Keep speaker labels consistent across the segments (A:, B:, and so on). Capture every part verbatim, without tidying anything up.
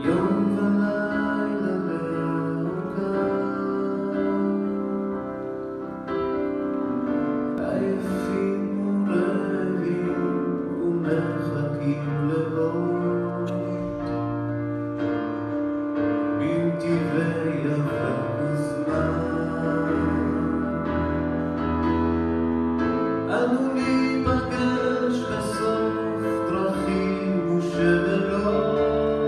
A: יום ולילה לאורכם, עייפים ורעבים ומחכים לבוא בנתיבי יבק וזמן. אנו ניפגש בסוף דרכים ושאלות,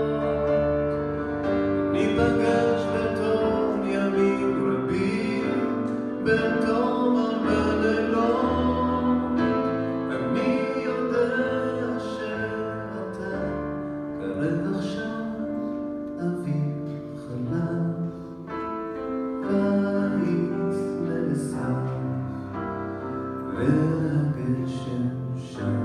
A: ניפגש בתום ימים רבים, בתום הרבה לילות. אני יודע שאתה קרב עכשיו, אביב חלב, קיץ נאסף והגשם שם.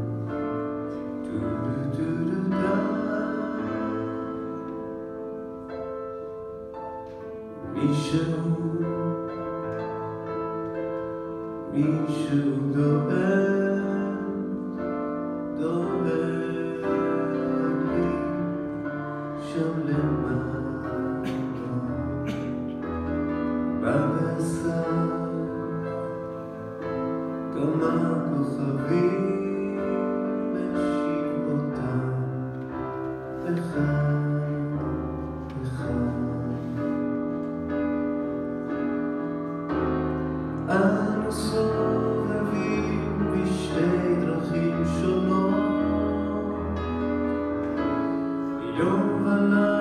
A: מישהו, מישהו דואג, דואג לי שם למטה בבשר. כמה כוכבים משיב אותם אחד אחד. אנו סובבים בשתי דרכים שונות, יום ולילה